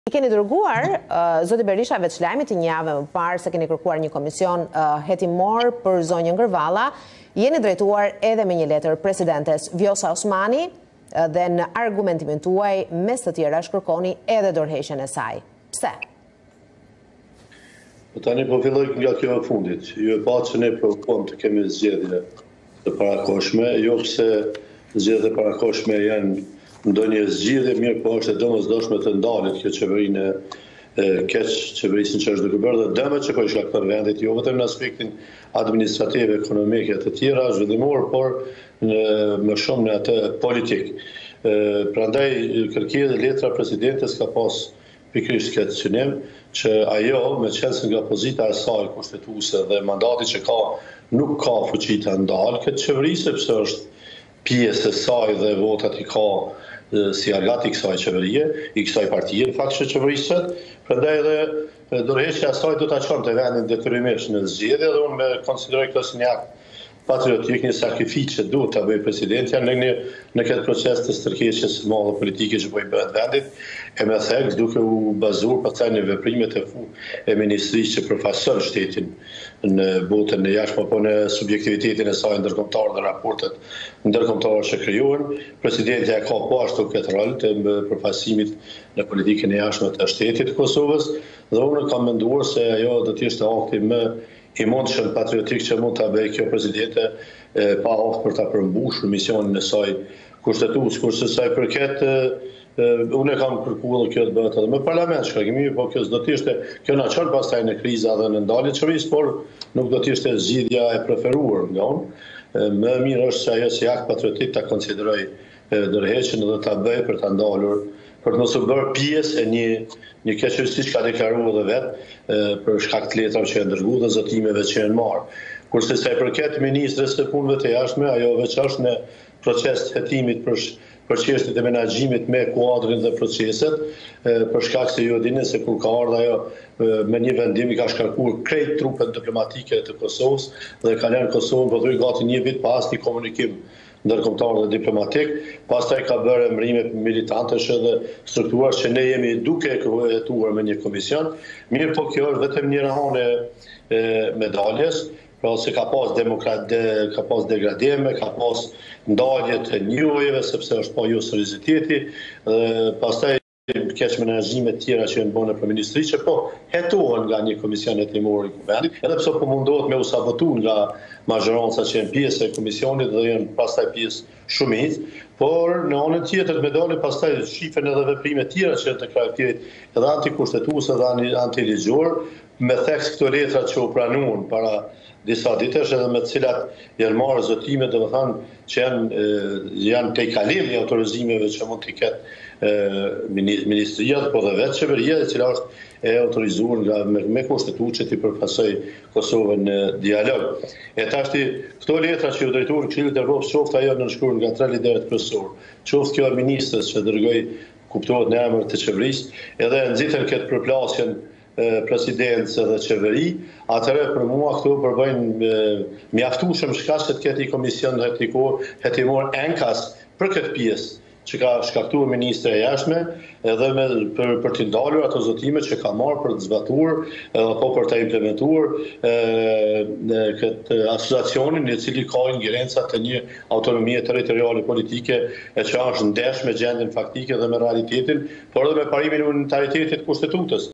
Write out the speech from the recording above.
I keni dërguar, zoti Berisha, veç lajmit të një javë më parë se keni kërkuar një komision hetimor për zonjën Ngërvalla, jeni drejtuar edhe me një letër presidentes Vjosa Osmani dhe në argumentimin tuaj mes të tjera shkërkoni edhe dorëheqjen e saj. Pse? Tani po filloj nga kjo e fundit. Ju e pa që ne provokojmë të kemi zgjedhje të parakoshme, jo pse zgjedhjet e parakoshme janë ndonjë zgjidhje mirë, po është e domosdoshme të ndalet kjo qeverinë keq, qeverisën që është duke bërë dhe dëmet që po i shkakton vendit, jo vetëm në aspektin administrativ, ekonomik e të tjera, zhvillimor, por më shumë në atë politik. Prandaj kërkesa e letra presidentes ka pas pikërisht këtë synim që ajo, me qenë nga pozita e saj kushtetuese dhe mandati që ka, nuk ka fuqi të ndalë këtë qeveri, sepse është pjesë e saj dhe votat i ka si argat i kësaj qeverie, i kësaj partije, në fakt që qeverisët, prandaj edhe dorëheqja e saj do ta çonte vendin detyrimisht në zgjedhje dhe unë me konsideroj këtë si një akt patriotik, një sakrificë që duhet ta bëjë presidentja në këtë proces të stërheqjes së madhe politike që po i bëhet vendit, e me theks duke u bazuar pastaj në veprimet e ministrisë që përfaqëson shtetin në botën e jashtme, apo në subjektivitetin e saj ndërkombëtar dhe raportet ndërkombëtare që krijohen. Presidentja ka po ashtu këtë rol të përfaqësimit në politikën e jashtme të shtetit të Kosovës dhe unë kam menduar se ajo do të ishte akti më i mundshëm patriotik që mund ta bëjë kjo presidente pa akt për ta përmbushur misionin e saj kushtetues, kurse sa i përket unë kam kërkuar kjo të bëhet edhe me parlament shkarkimi, po kjo do të ishte, kjo na çon pastaj në kriza dhe në ndalje qeverisë, por nuk do të ishte zgjidhja e preferuar nga unë. Më mirë është që ajo si akt patriotik ta konsideroj dorëheqjen dhe ta bëj për ta ndalur, për të mos u bërë pjesë e një keqëri siç ka deklaruar edhe vet për shkak të letrave që janë dërguar dhe zotimeve që janë marrë. Kurse sa i përket ministres së punëve të jashtme, ajo veç është në proces të hetimit për çështjet e menaxhimit me kuadrin dhe proceset, për shkak se ju dini se kur ka ardhur ajo me një vendim i ka shkarkuar krejt trupet diplomatike të Kosovës dhe ka lënë Kosovën po thuaj gati një vit pas një komunikim ndërkombëtar dhe diplomatik, pastaj ka bërë emërime militantesh dhe strukturash që ne jemi duke hetuar me një komision. Mirë, po kjo është vetëm një rahonë e medaljes, pra se ka pas degradime, ka pas ndalje të njëjeve, sepse është pa jo serioziteti, pastaj keq menaxhime të tjera që janë bënë për ministri që po hetohen nga një komision hetimor i kuvendit, edhe pse po mundohet me u sabotuar nga mazhoranca që janë pjesë e komisionit dhe janë pastaj pjesë shumicë, por në anën tjetër medalje pastaj shifen edhe veprime të tjera që janë të karakterit edhe antikushtetues dhe antiligjor, me theks këto letra që u pranuan para disa ditësh edhe me të cilat janë marrë zotime, domethënë që janë te kalimi i autorizimeve që mund të ketë ministria, po dhe vetë qeveria e cila është e autorizuar me kushtetues që të përfaqësoj Kosovën në dialog. E tashti këto letra që u drejtuar Këshillit të Evropës, qoftë ajo nënshkruar nga 3 liderët kryesorë, qoftë kjo e ministres që dërgoi kuptohet në emër të qeverisë, edhe nxitën këtë përplasjen presidencë dhe qeveri, atëherë për mua këtu përbëjnë mjaftueshëm shkaq se të ketë një komision hetimor enkas për këtë pjesë që ka shkaktuar ministre e jashtme, edhe për të ndalur ato zotime që ka marrë për të zbatuar apo për të implementuar këtë asociacionin i cili ka ingerenca të një autonomie territoriale politike e që është ndesh me gjendjen faktike dhe me realitetin, por edhe me parimin e unitaritetit të kushtetutës.